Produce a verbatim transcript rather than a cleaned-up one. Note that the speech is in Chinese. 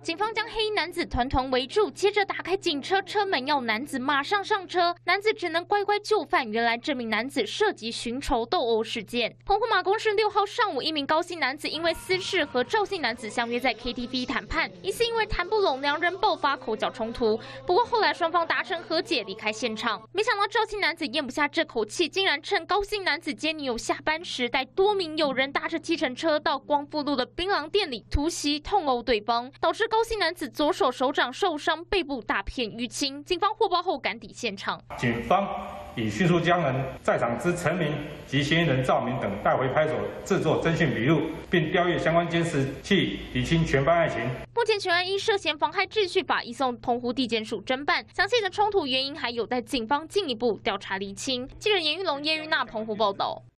警方将黑衣男子团团围住，接着打开警车车门，要男子马上上车。男子只能乖乖就范。原来这名男子涉及寻仇斗殴事件。澎湖马公市六号上午，一名高姓男子因为私事和赵姓男子相约在 K T V 谈判，疑似因为谈不拢，两人爆发口角冲突。不过后来双方达成和解，离开现场。没想到赵姓男子咽不下这口气，竟然趁高姓男子接女友下班时，带多名友人搭着计程车到光复路的槟榔店里突袭痛殴对方，导致高姓男子左手手掌受伤，背部大片淤青。警方获报后赶抵现场。 警方已迅速将人在场之陈明及嫌疑人赵明等带回派出所制作侦讯笔录，并调阅相关监视器，厘清全班案情。 目前全案依涉嫌妨害秩序法移送澎湖地检署侦办，详细的冲突原因还有待警方进一步调查厘清。记者严玉龙、叶玉娜澎湖报道。